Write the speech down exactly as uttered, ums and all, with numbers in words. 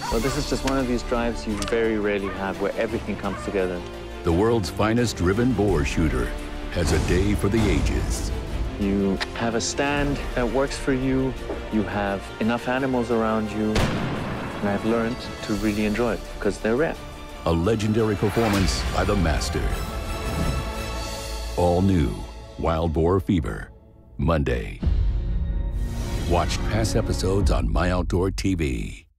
Well, this is just one of these drives you very rarely have where everything comes together. The world's finest driven boar shooter has a day for the ages. You have a stand that works for you. You have enough animals around you. And I've learned to really enjoy it because they're rare. A legendary performance by the master. All new Wild Boar Fever, Monday. Watch past episodes on My Outdoor T V.